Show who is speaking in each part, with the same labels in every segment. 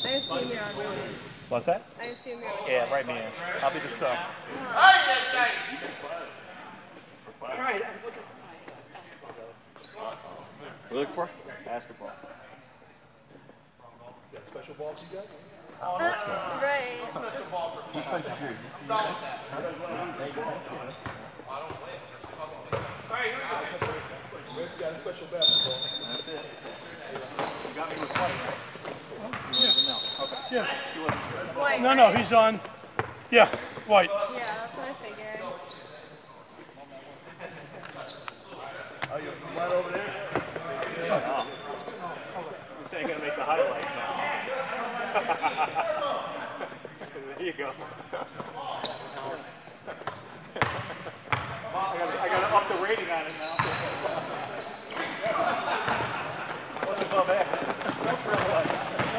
Speaker 1: I assume you're on one.
Speaker 2: What's that?
Speaker 1: I assume you're on
Speaker 2: Yeah, right man. I'll be the sub.
Speaker 3: All right, I'm looking for my basketball.
Speaker 2: What are you looking for? Basketball.
Speaker 4: You got special balls you got?
Speaker 1: Right.
Speaker 4: Red's got a special basketball.
Speaker 2: That's it. You got me with white, right? Yeah. Okay.
Speaker 5: Yeah.
Speaker 1: White,
Speaker 5: No,
Speaker 1: right?
Speaker 5: no, he's on. Yeah, white.
Speaker 1: Yeah, that's what I figured.
Speaker 2: Oh, you're right over there? Oh. This ain't gonna make the highlights now. There you go. I gotta up the rating on it now. What's above X? What's real lights?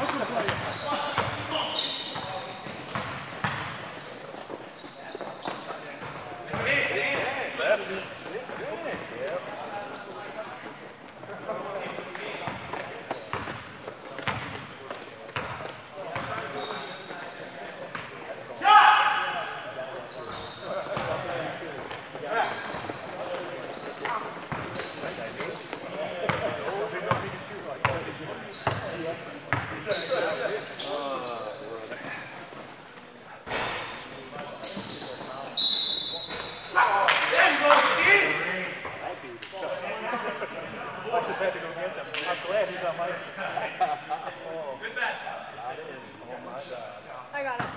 Speaker 1: I got it.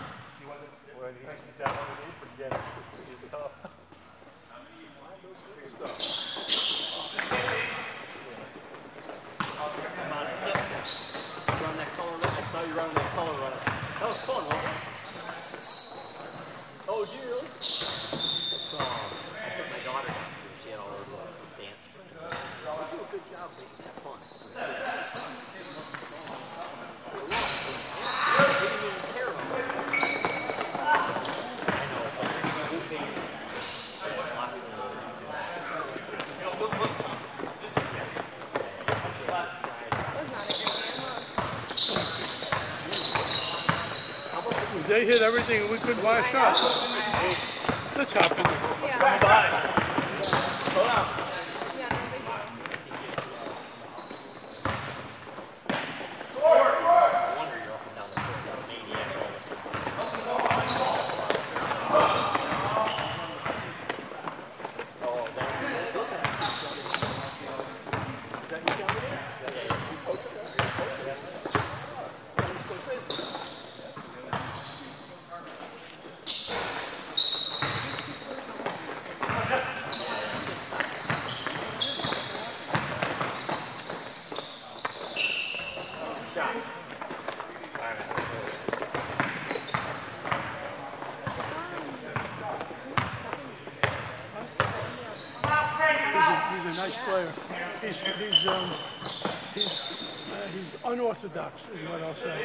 Speaker 3: Run that color run. I saw you running that color run. That was fun, wasn't it? Oh, did you really? I took my daughter down here. She had all her dance friends. You do a good job making that fun. They didn't even care about it. I know, it's like moving lots of
Speaker 5: They hit everything and we couldn't buy a shot. That's happened.
Speaker 1: Yeah.
Speaker 2: Come by. Hold on.
Speaker 1: Yeah, no big deal.
Speaker 3: I wonder you're up and down the court like a maniac. Oh, is that you down there? Yeah. You coach that?
Speaker 5: He's a nice player. He's unorthodox, is what I'll say.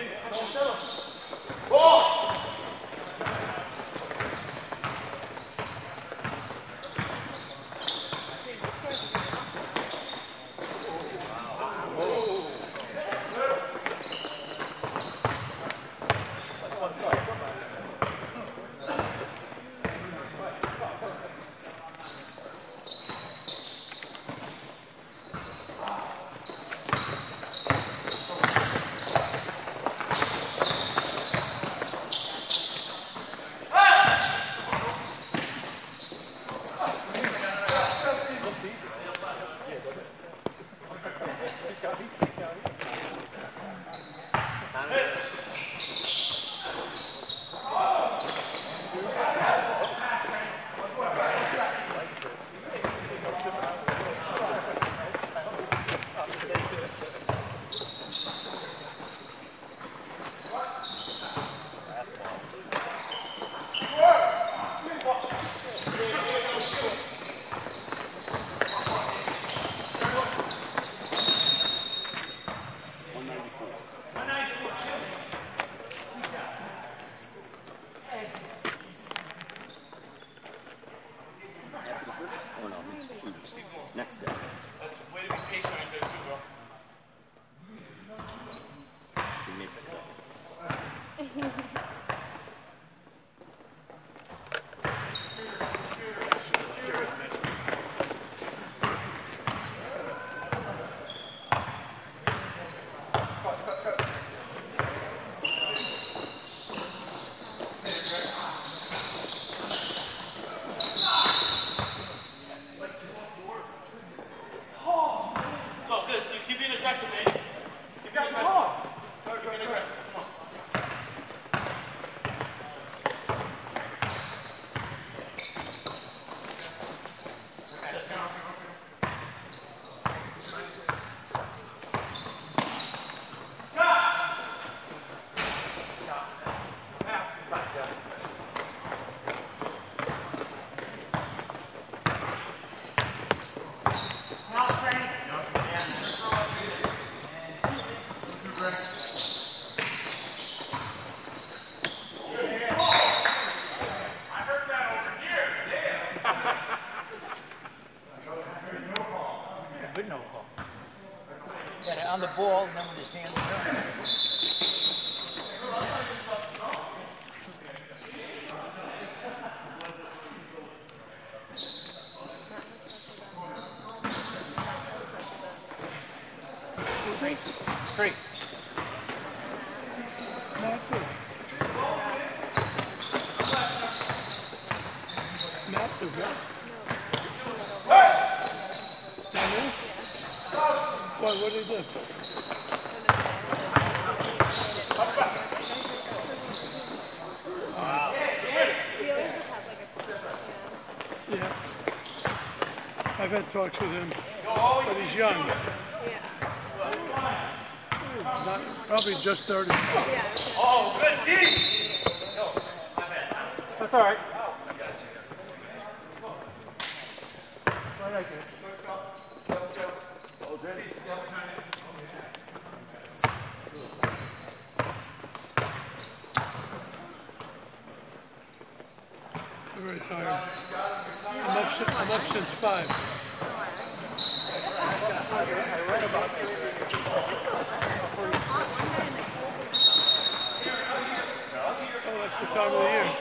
Speaker 3: and then with his hands down. Three.
Speaker 5: Not the rest. What did he do?
Speaker 1: He always just has like a
Speaker 5: Yeah. I've had talks with him, but he's young.
Speaker 1: yeah.
Speaker 5: Not, probably just 30.
Speaker 1: Yeah.
Speaker 2: Oh, good D!
Speaker 3: That's all right.
Speaker 5: I'm very tired. I'm up since 5. Oh, that's the time of the year.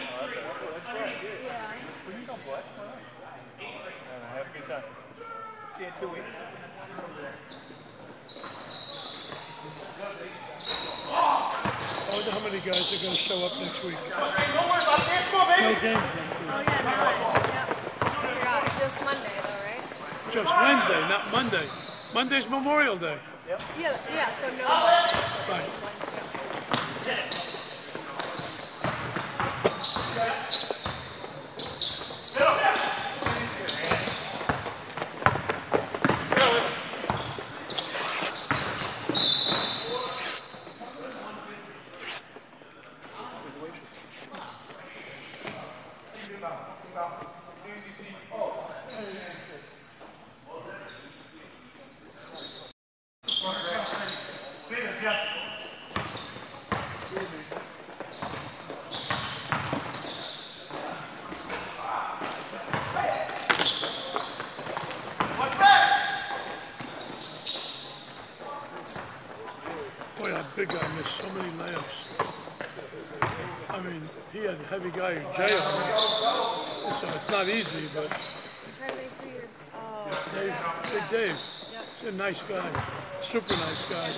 Speaker 2: Have a good time. See you in 2 weeks.
Speaker 5: I wonder how many guys are going to show up next week. No games next week.
Speaker 1: Oh yeah, no. Yeah. I forgot. It's just Monday though, right?
Speaker 5: Just Wednesday, not Monday. Monday's Memorial Day.
Speaker 1: Yeah. Yeah. So no Monday. So
Speaker 5: Right.
Speaker 1: Wednesday.
Speaker 5: Boy, that big guy missed so many layups. I mean, he had a heavy guy in jail, so it's not easy, but
Speaker 1: Try to make sure you're. Oh.
Speaker 5: Dave,
Speaker 1: Yeah.
Speaker 5: Big Dave,
Speaker 1: Yep.
Speaker 5: he's a nice guy, super nice guy.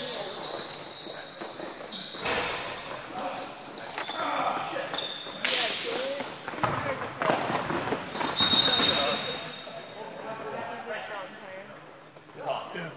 Speaker 1: He's a strong player.
Speaker 5: Yeah.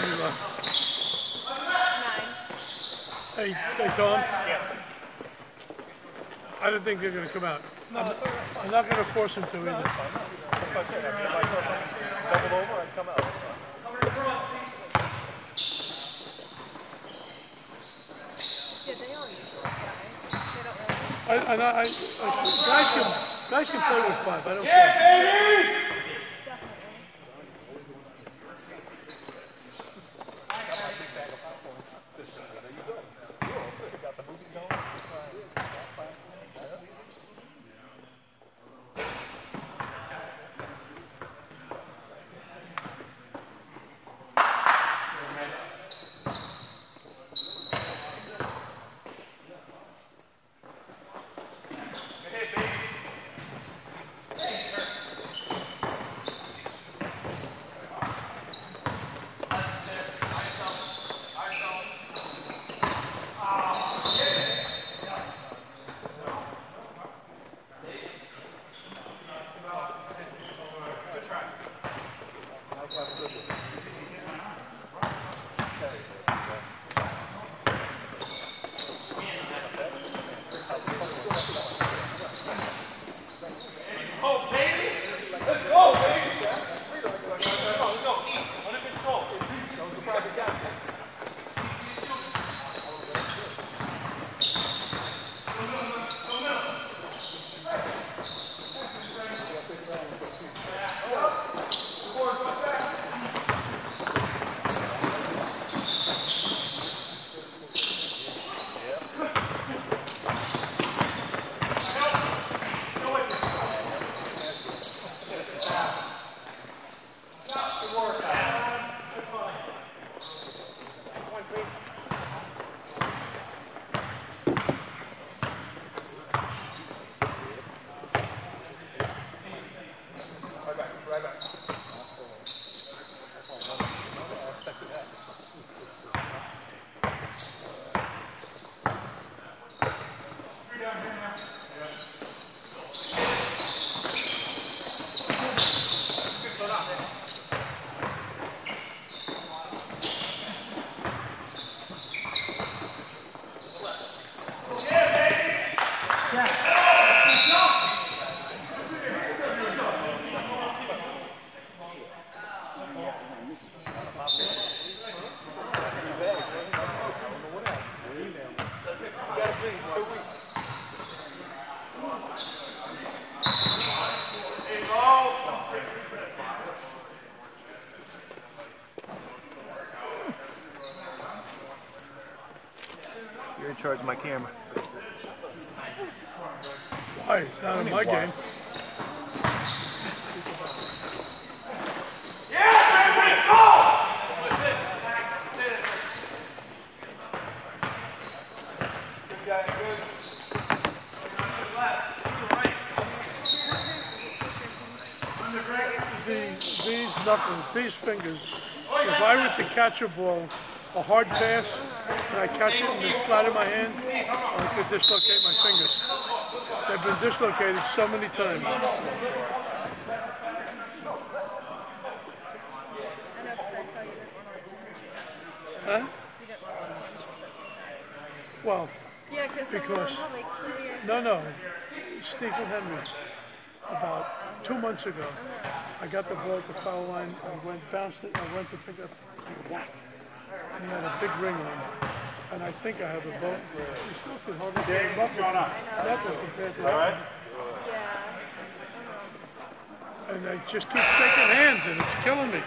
Speaker 5: many left?
Speaker 1: 9.
Speaker 5: Hey, Tom.
Speaker 2: Yeah.
Speaker 5: I don't think they're going to come out. I'm not going to force them to either.
Speaker 2: That's fine. That's what I said. I mean, if I saw something double over, I'd come out. That's fine.
Speaker 1: Yeah, they all usually try. They don't really.
Speaker 5: Guys can play with 5. I don't care.
Speaker 1: Definitely.
Speaker 2: Got the movies going. You're in charge of my camera.
Speaker 5: Why? It's not in my game. These knuckles, these fingers, if I were to catch a ball, a hard pass, and I catch it in the flat of my hand, I could dislocate my fingers. They've been dislocated so many times.
Speaker 1: I know, because I saw you didn't want to let you.
Speaker 5: Huh?
Speaker 1: You didn't want to let you punch at the same time.
Speaker 5: Well,
Speaker 1: Yeah, because probably clear.
Speaker 5: no. Stephen Henry, about 2 months ago, I got the ball at the foul line, I bounced it, I went to pick up, whack. And he had a big ring on. And I think I have a bone. You still can hold it there. Knuckle compared to that.
Speaker 1: Yeah.
Speaker 5: And I just keep shaking hands and it's killing me.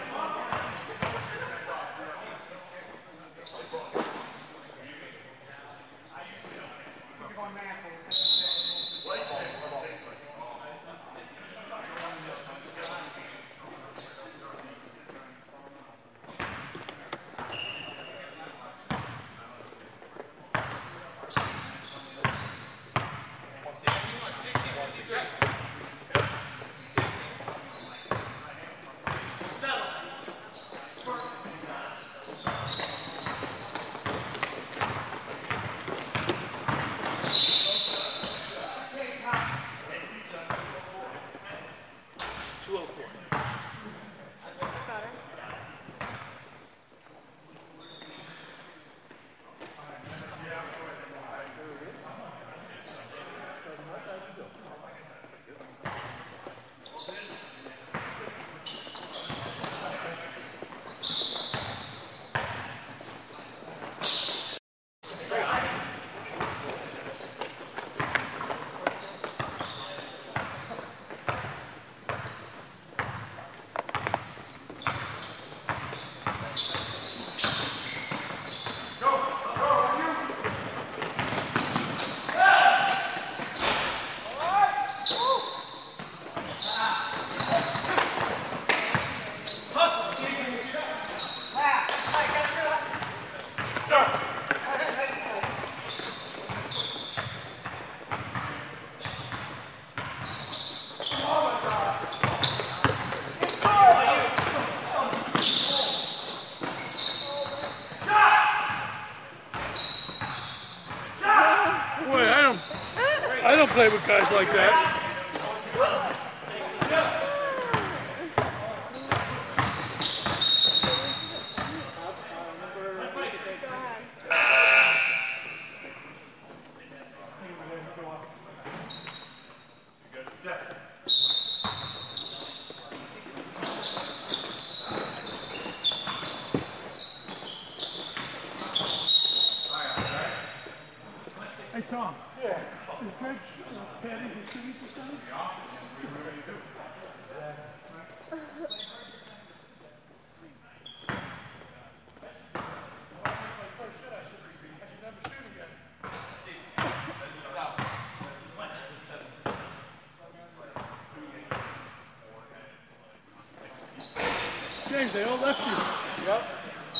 Speaker 5: play with guys like that. Hey Tom. Yeah. Is Greg padding his shooting percentage? James, they all left you.
Speaker 4: Yep.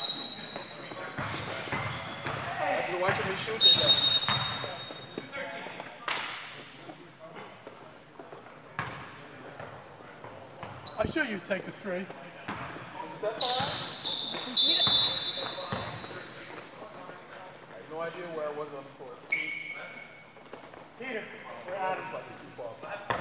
Speaker 4: After watching me shoot, they left.
Speaker 5: I sure you take a three.
Speaker 4: Is that far out? I have no idea where I was on the court.
Speaker 5: Peter,
Speaker 4: We're out of fucking too far.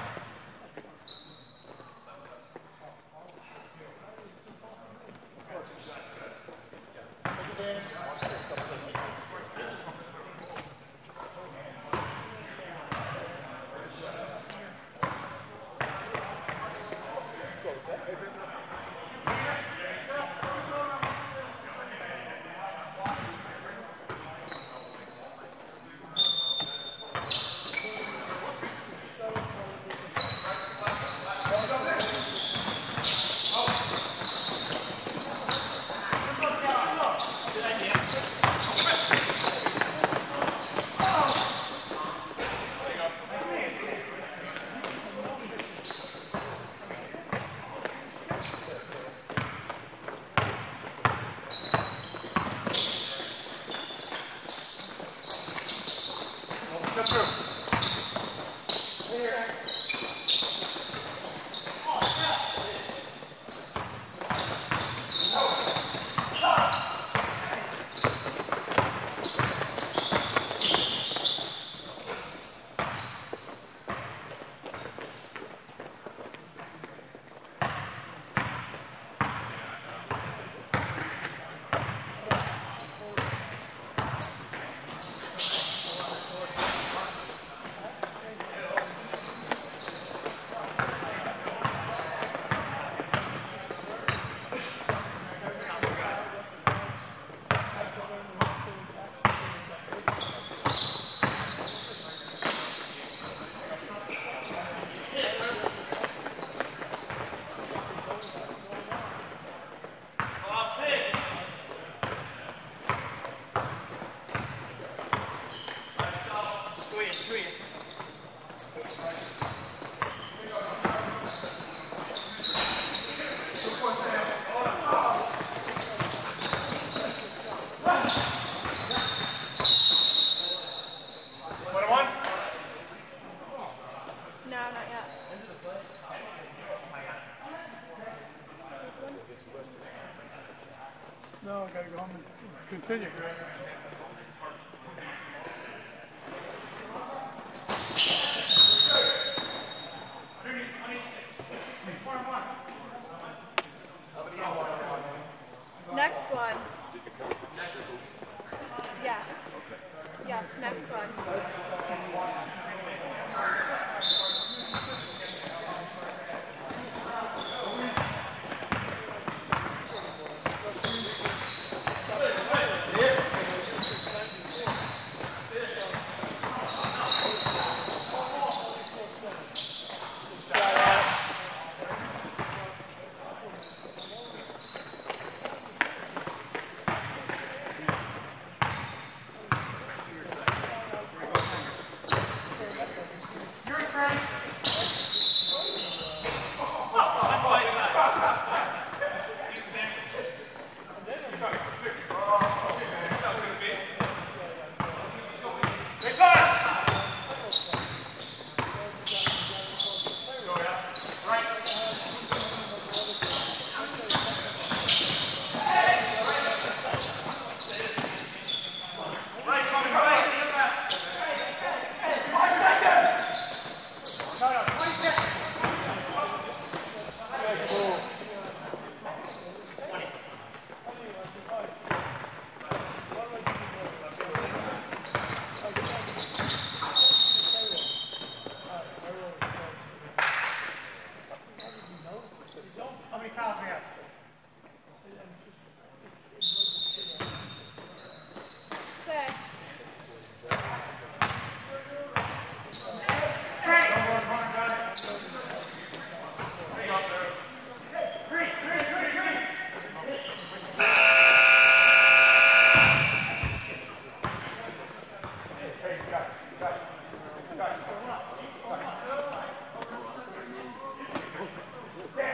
Speaker 5: No, I gotta go home and continue.
Speaker 1: Next one. Yes. Yes, next one.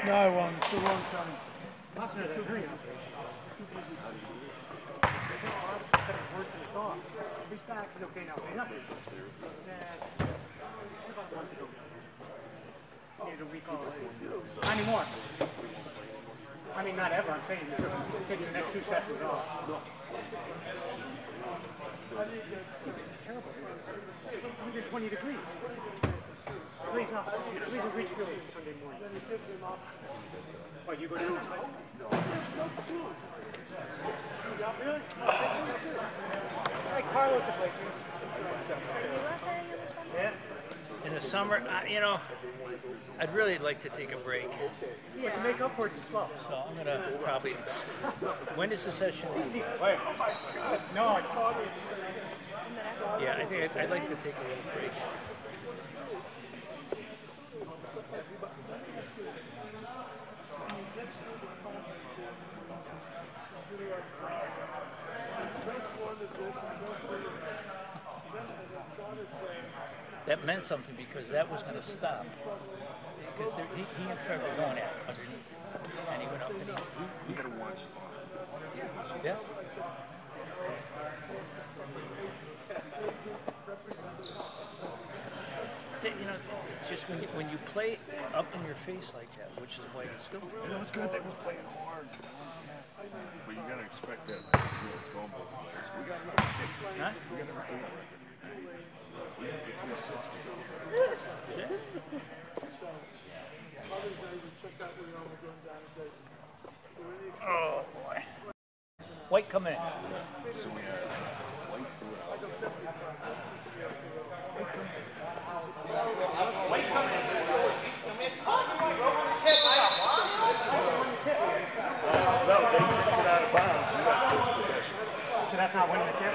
Speaker 5: No, I won't. It's the wrong time.
Speaker 6: He's back. He's okay now. Enough. Needed a week off. Not anymore. I mean, not ever. I'm saying he's taking the next 2 sessions off. It's terrible. It's 120 degrees. Degrees up. Degrees in Richfield Sunday morning. What, you go down? Really? Hey, Carlos the place here. Yeah.
Speaker 7: In the summer, you know, I'd really like to take a break.
Speaker 6: Yeah. To make up for it, it's slow.
Speaker 7: So I'm going to probably... When is the session?
Speaker 6: No.
Speaker 7: Yeah, I think I'd like to take a little break. That meant something because that was going to stop. Because he and Fred were going at underneath. And he went up and
Speaker 8: You gotta watch.
Speaker 7: yeah. You know, just when you play up in your face like that, which is why it's still.
Speaker 8: Yeah, that was good. They were playing hard. But you gotta expect that. It's going both ways. We got another record.
Speaker 7: Huh?
Speaker 8: We got another record. We got the 360.
Speaker 7: Yeah. Oh boy. White coming in.
Speaker 8: So we had White throughout.
Speaker 2: No, they took it out of bounds. You got first possession.
Speaker 6: So that's not winning the tip?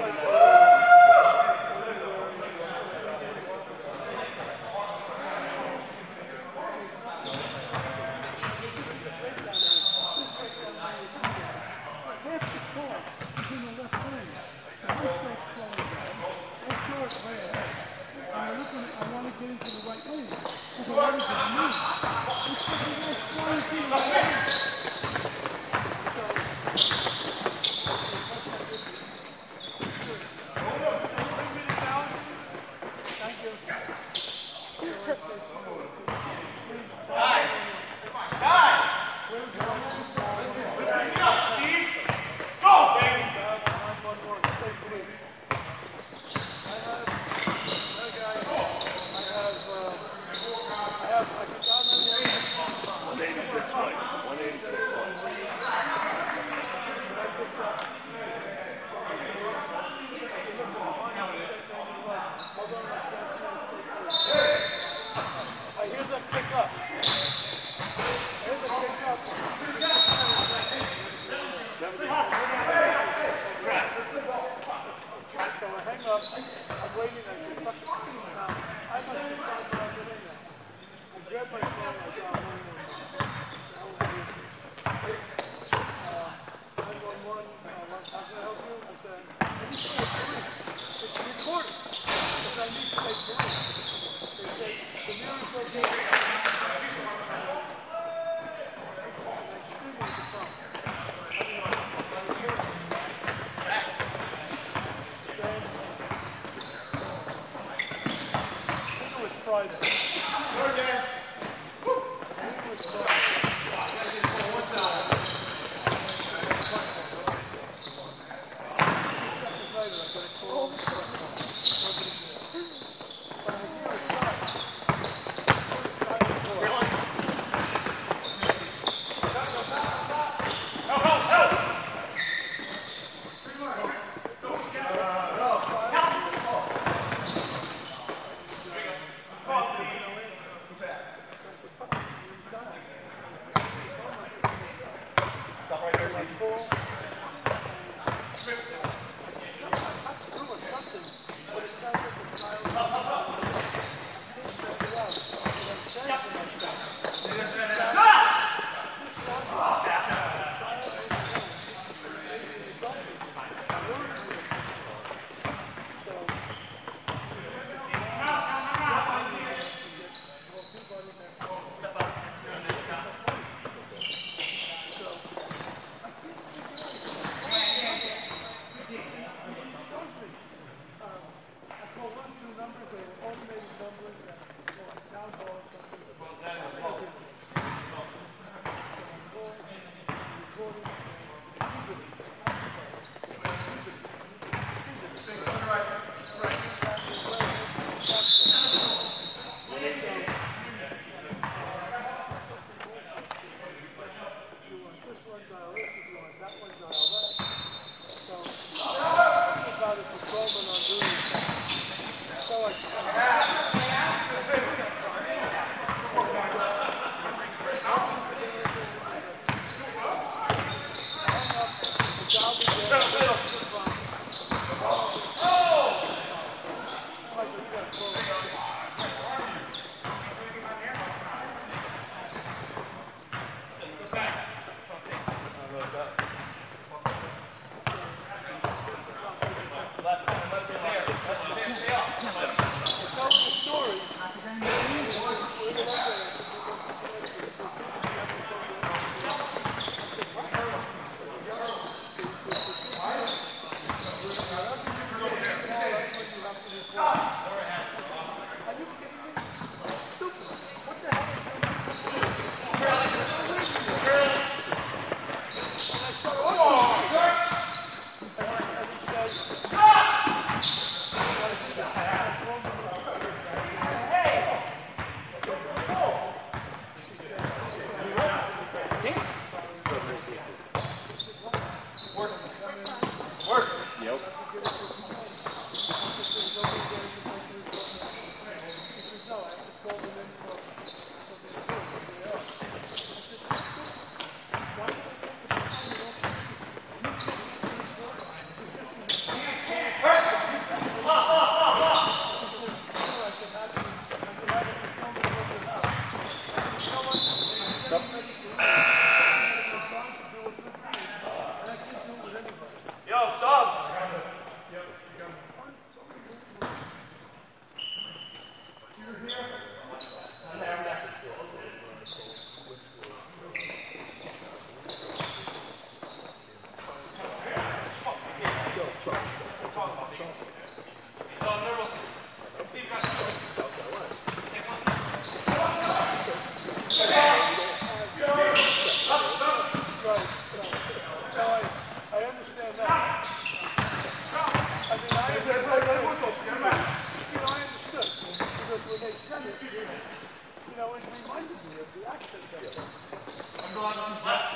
Speaker 5: because when they said it, you know, it reminded me of the accent that they had. There's a lot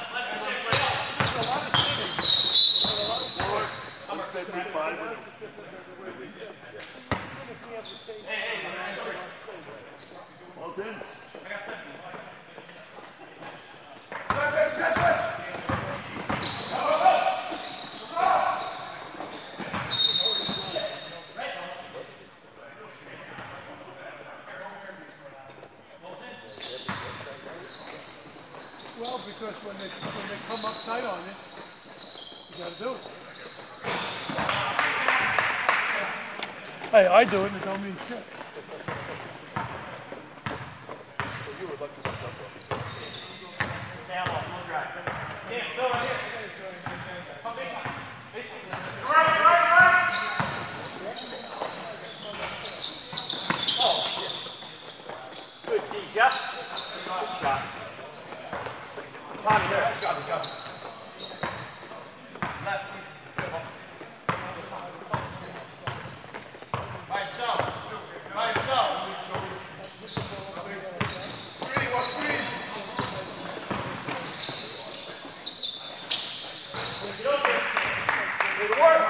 Speaker 5: of singing.
Speaker 2: Number 55. Ball's in.
Speaker 5: Well, because when they come up tight on it, you got to do it. Hey, I do it, and it don't mean shit.
Speaker 2: Good, T. Jeff. Good shot. Tommy, there. Got it. Left. By yourself. Screen, one screen. Get over there. Good work.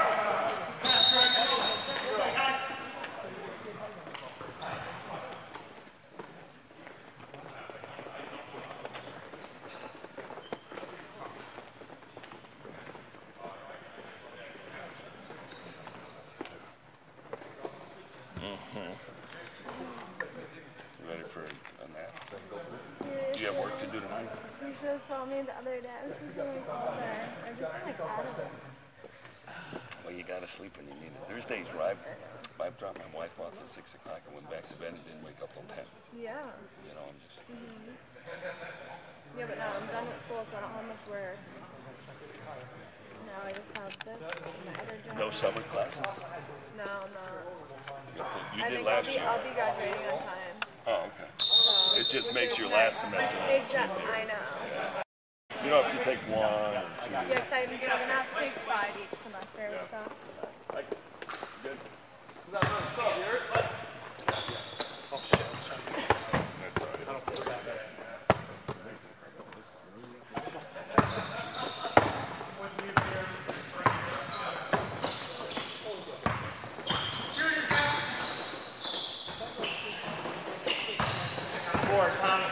Speaker 8: Ready for a nap? Do you have work to do tonight?
Speaker 1: You should have saw me the other day. I was sleeping like all day. I've just been like out of it.
Speaker 8: Well, you gotta sleep when you need it. There's days where I dropped my wife off at 6 o'clock and went back to bed and didn't wake up till 10.
Speaker 1: Yeah.
Speaker 8: You know, I'm just...
Speaker 1: Yeah, but now I'm done with school, so I don't have much work. Now I just have this and my other job.
Speaker 8: No summer classes?
Speaker 1: No, I'm not.
Speaker 8: You
Speaker 1: I
Speaker 8: did
Speaker 1: think
Speaker 8: last year.
Speaker 1: I'll be graduating on time.
Speaker 8: Oh, okay.
Speaker 1: So,
Speaker 8: It just
Speaker 1: which
Speaker 8: makes
Speaker 1: is
Speaker 8: your
Speaker 1: nice.
Speaker 8: last semester.
Speaker 1: Exactly, I know.
Speaker 8: You know, if you take 1 or 2.
Speaker 1: Yeah, because I'm going to have to take 5 each semester, which sucks. But.
Speaker 8: Good.
Speaker 2: What's up, you heard?
Speaker 8: Oh, shit. That's all right.
Speaker 2: Tommy.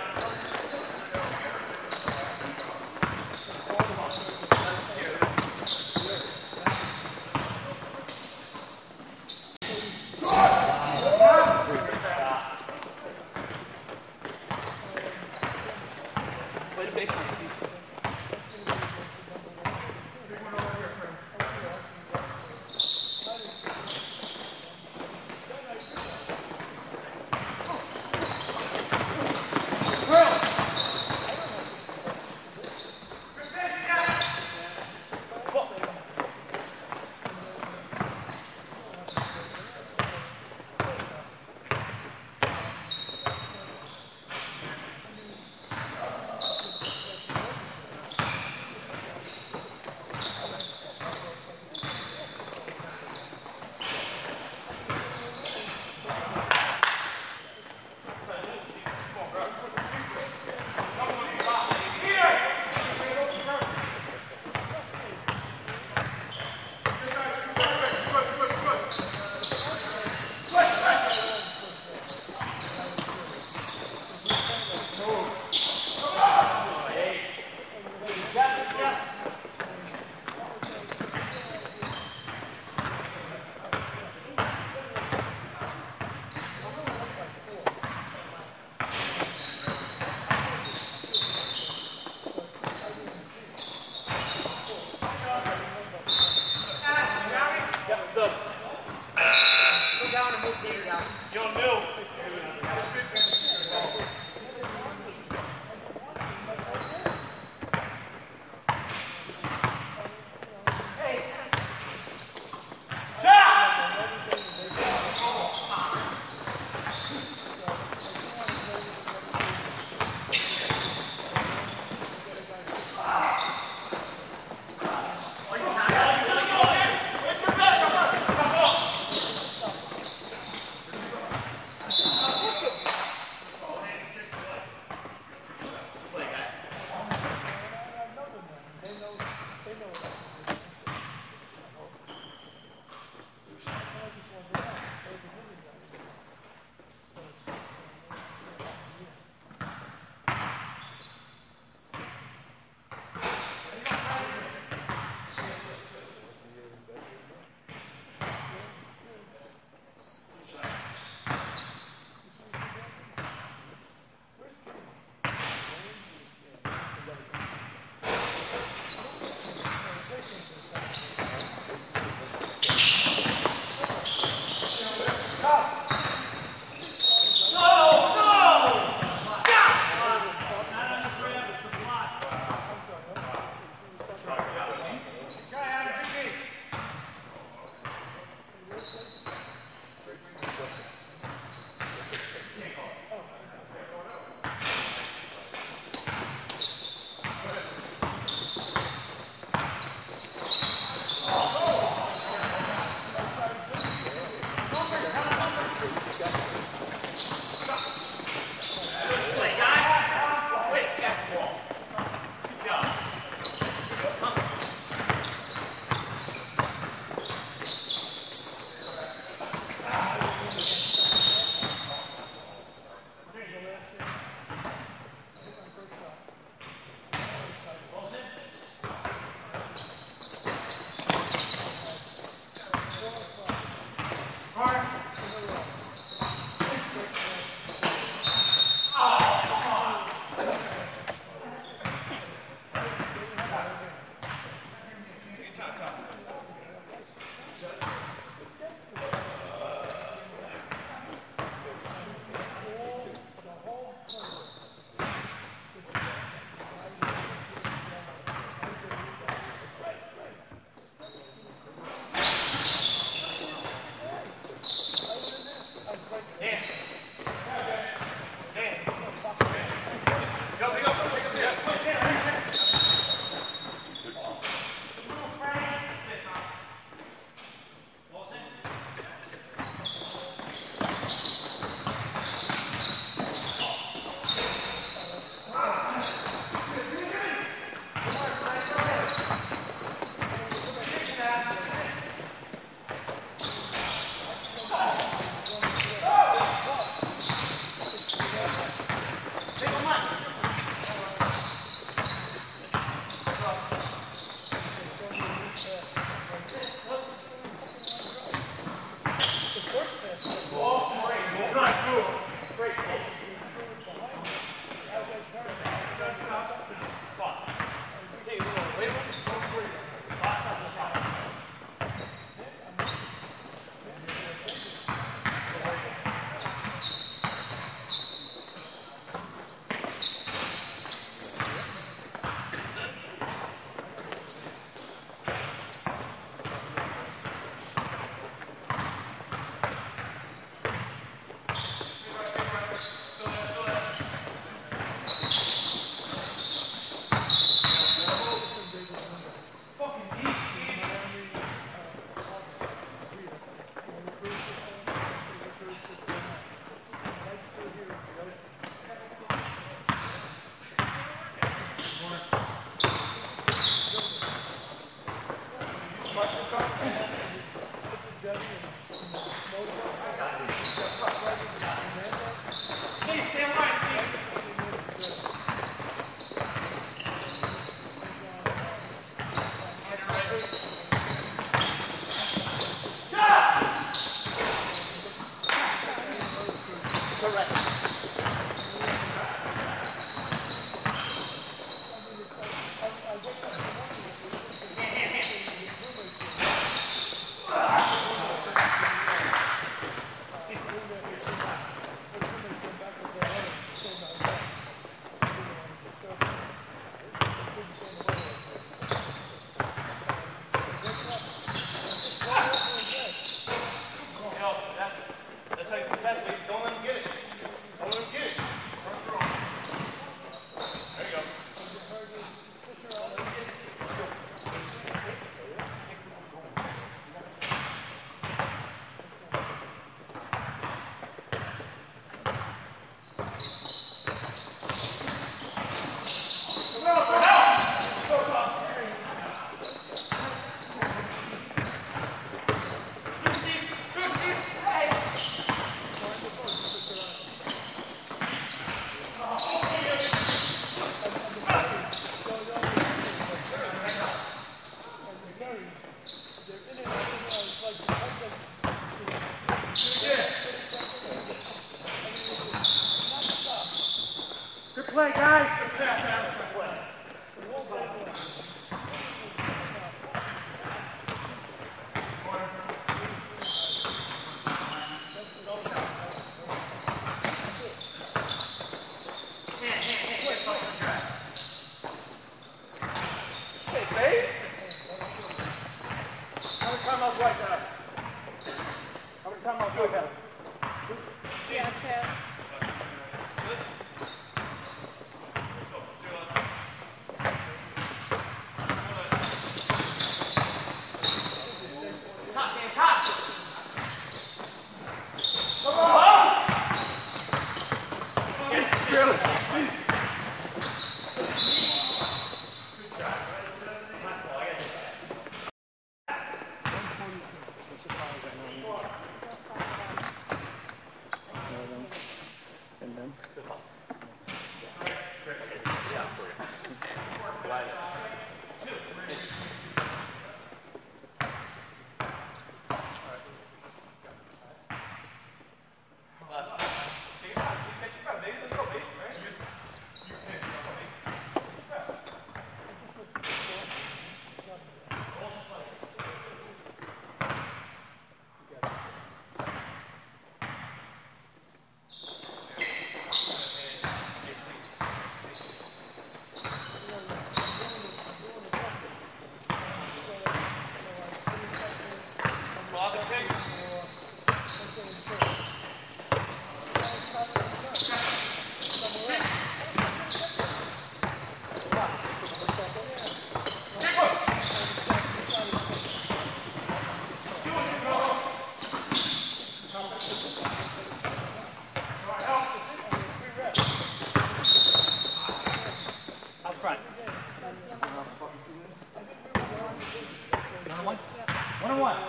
Speaker 7: One-on-one.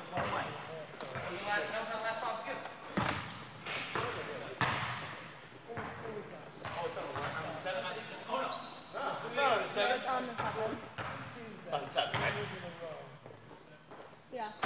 Speaker 1: It's on the 7.
Speaker 3: It's on 7, right?
Speaker 1: Yeah.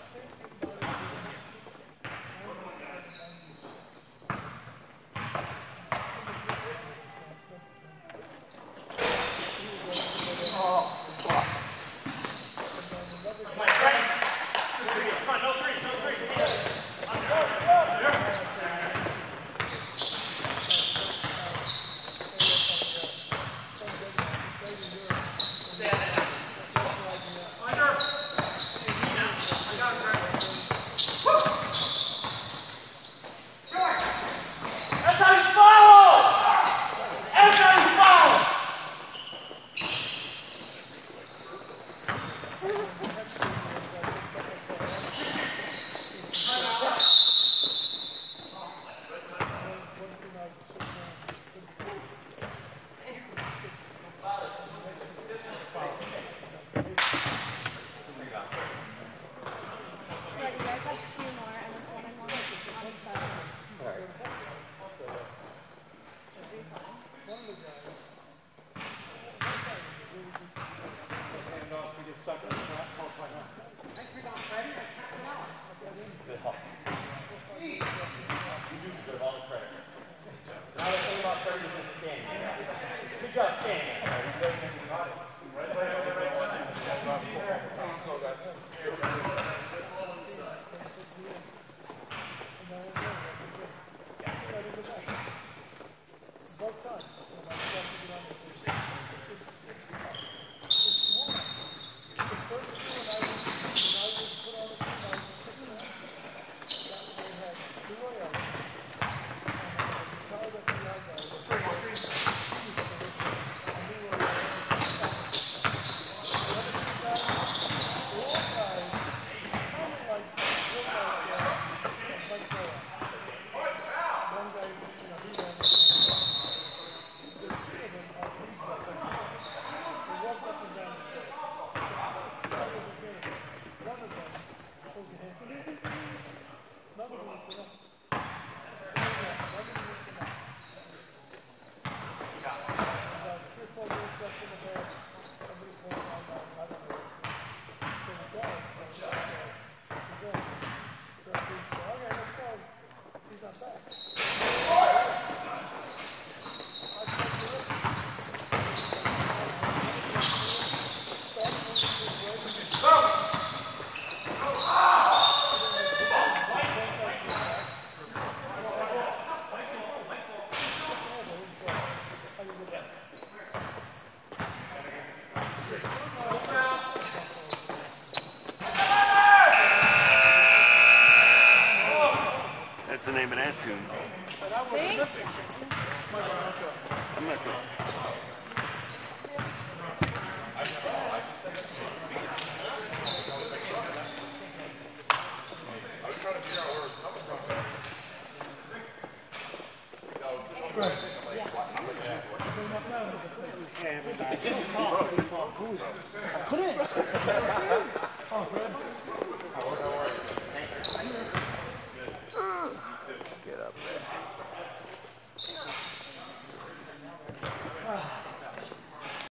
Speaker 8: That's the name of that tune. I'm not good.
Speaker 6: I couldn't.